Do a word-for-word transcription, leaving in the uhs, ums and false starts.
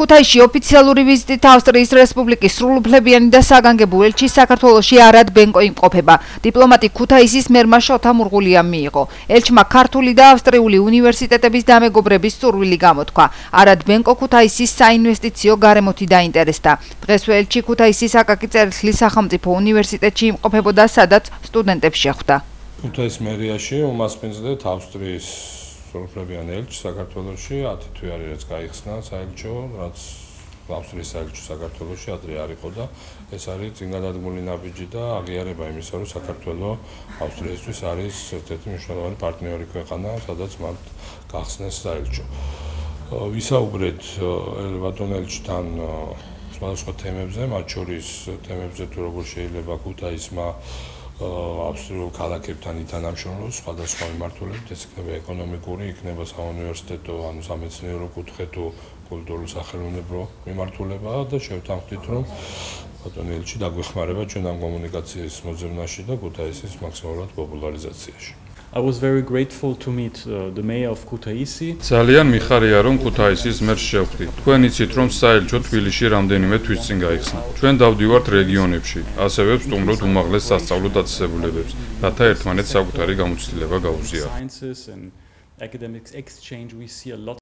ქუთაისში ოფიციალური ვიზიტით ავსტრიის რესპუბლიკის სრულუფლებიანი და საგანგებო ელჩი საქართველოში არად ბენკო იმყოფება. დიპლომატი ქუთაისის მერმა შოთა მურღულიამ მიიღო. ელჩმა ქართული და ავსტრიული უნივერსიტეტების დამეგობრების სურვილი გამოთქვა. არად ბენკო ქუთაისის საინვესტიციო გარემოთი დაინტერესდა. დღესვე ელჩი ქუთაისის აკაკი წერეთლის სახელმწიფო უნივერსიტეტში იმყოფებოდა, სადაც სტუდენტებს შეხვდა. ქუთაის მერიაში უმასპინძლეთ ავსტრიის სრულუფლებიან ელჩს საქართველოში ათი თვე არის რაც გაიხსნა საელჩო, რაც ავსტრიის საელჩო საქართველოში ადრე არ იყო და ეს არის წინგადადგმული ნაბიჯი და აღიარება იმისა, რომ საქართველო ავსტრიისთვის არის ერთ-ერთი მნიშვნელოვანი პარტნიორი ქვეყანა, სადაც მათ გახსნეს საელჩო. ვისაუბრეთ ბატონ ელჩთან სხვადასხვა თემებზე, მათ შორის თემებზე თუ როგორ შეიძლება ქუთაისმა ავსტრიულ ქალაქებთან ითანამშრომლოს სხვადასხვა მიმართულებით, ეს იქნება ეკონომიკური, იქნება საუნივერსიტეტო, ანუ სამეცნიერო კუთხე თუ კულტურულ სახელმწიფო მიმართულება და შევთანხმდით, რომ ბატონ ელჩი დაგვეხმარება ჩვენ ამ კომუნიკაციის მოძებნაში და ქუთაისის მაქსიმალურად პოპულარიზაციაში. I was very grateful to meet uh, the mayor of Kutaisi. ძალიან მიხარია რომ ქუთაისის მერს შევხვდით. თქვენ იცით რომ საელჩო თბილისში რამდენიმე თვის წინ გაიხსნა. ჩვენ დავდივართ რეგიონებში, ასევე ვსტუმრობთ უმაღლეს სასწავლო დაწესებულებებს, რათა ერთმანეთს საკუთარი გამოცდილება გაუზიაროთ.